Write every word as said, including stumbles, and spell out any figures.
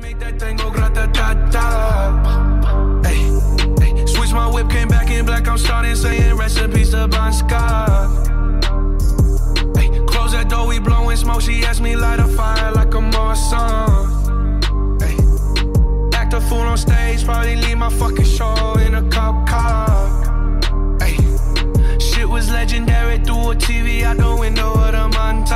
make that thing go grata-ta-ta. Hey, hey. Switch my whip, came back in black. I'm starting saying recipes to Bon Scott. Hey, close that door, we blowing smoke. She asked me light a fire like a Morrison. Hey, act a fool on stage, probably leave my fucking show in a cop car. Hey, shit was legendary through a T V out the window of the Montana.